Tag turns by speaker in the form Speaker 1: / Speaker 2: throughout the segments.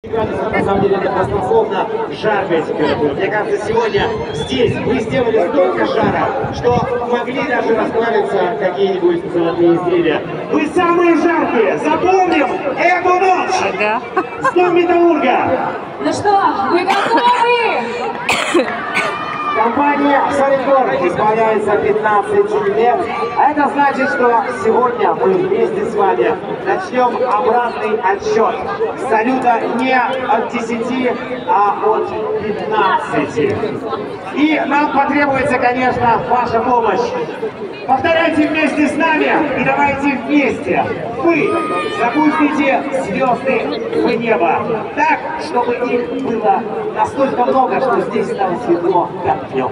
Speaker 1: На самом деле это баснословно жаркая температура. Мне кажется, сегодня здесь вы сделали столько жара, что могли даже расплавиться какие-нибудь золотые изделия. Вы самые жаркие! Запомним эту ночь!
Speaker 2: Ага.
Speaker 1: С Днем Металлурга!
Speaker 3: Ну что, вы готовы?
Speaker 1: Компания Solidcore исполняется 15 лет. А это значит, что сегодня мы вместе с вами начнем обратный отсчет. Салюта не от 10, а от 15. И нам потребуется, конечно, ваша помощь. Повторяйте вместе с нами и давайте вместе. Вы запустите звезды в небо так, чтобы их было настолько много, что здесь стало светло, как днем.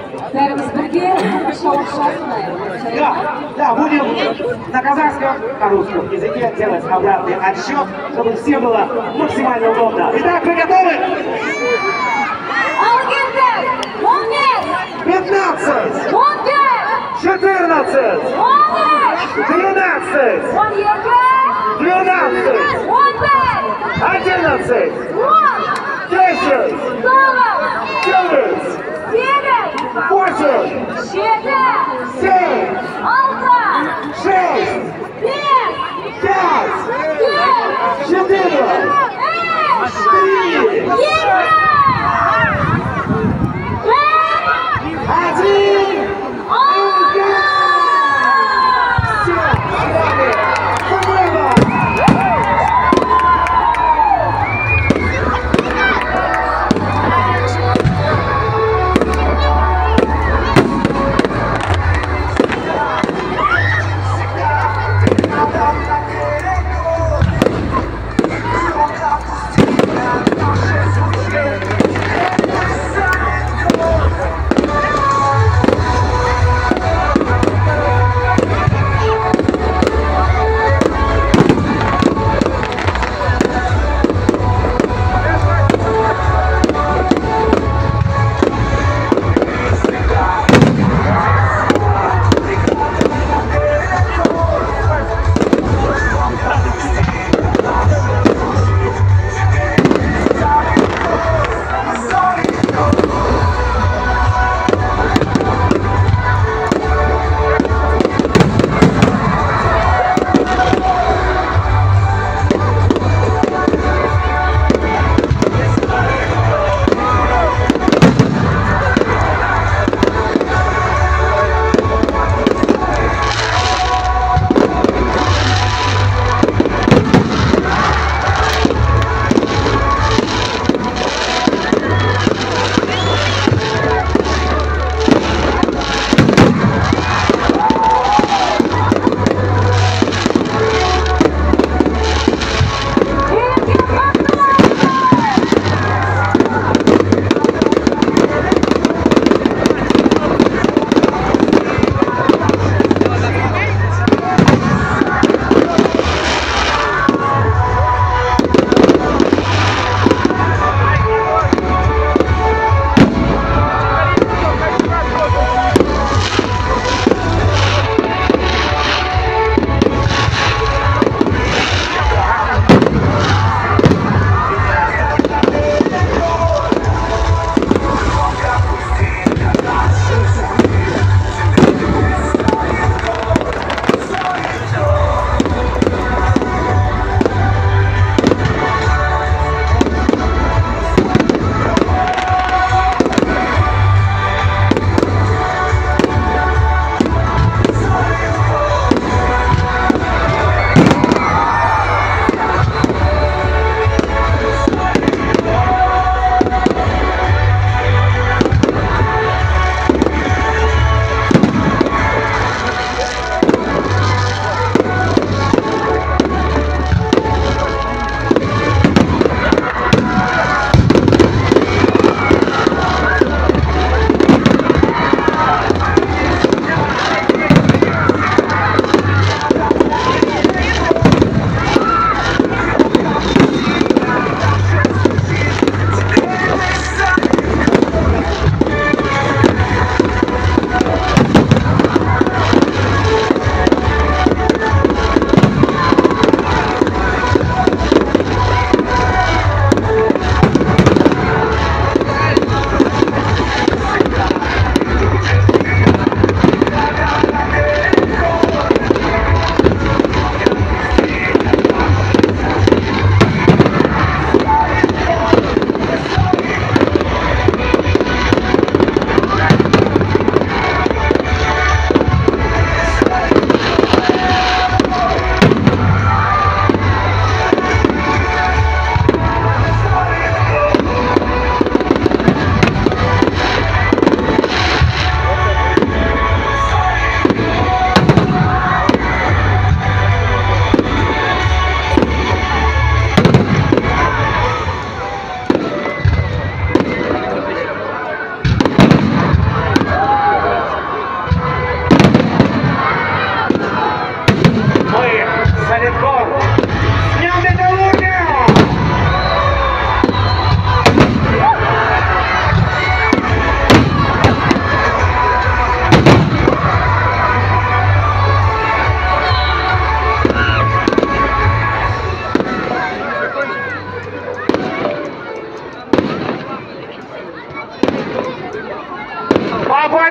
Speaker 1: Да, будем на казахском, на русском языке делать обратный отсчет, чтобы всем было максимально удобно. Итак, вы готовы? 15, 14, 12, 12, 11, 10, 9, 8, 7, 6, 5, 4, 3, 1.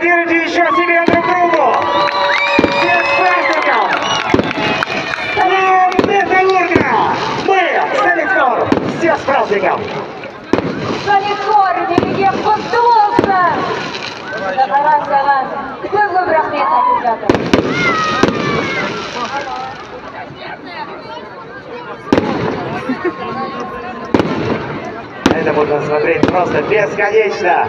Speaker 1: Аплодируйте еще себе друг другу. Всех с праздником. Металлурга. Мы, Солидкор. Всех с праздником.
Speaker 3: Солидкор, впереди поддулся. Давай. Какой выбор ответа, ребята?
Speaker 1: Это можно смотреть просто бесконечно.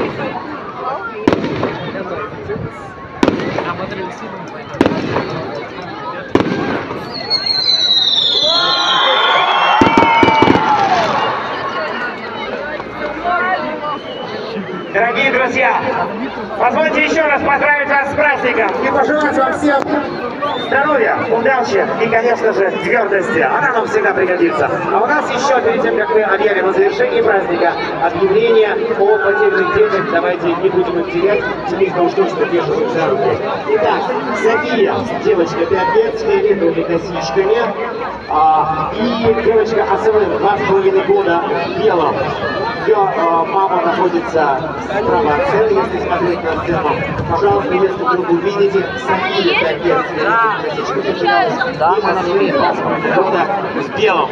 Speaker 1: Дорогие друзья, позвольте еще раз поздравить вас с праздником и пожелать вам всем здоровья, удачи и, конечно же, твердости. Она нам всегда пригодится. А у нас еще, перед тем, как мы объявим о завершении праздника, объявление о потерянных детях. Давайте не будем их терять, семейство уж точно держит их за руки. Итак, София, девочка 5 лет, с фиолетовыми косичками. И девочка Асмин, 2,5 года, в белом. Ее мама находится справа от сцены, если смотреть на сцену. Пожалуйста, если вдруг увидите, София 5 лет, с фиолетовыми косичками, пожалуйста, и Асмин, 2,5 года, в белом.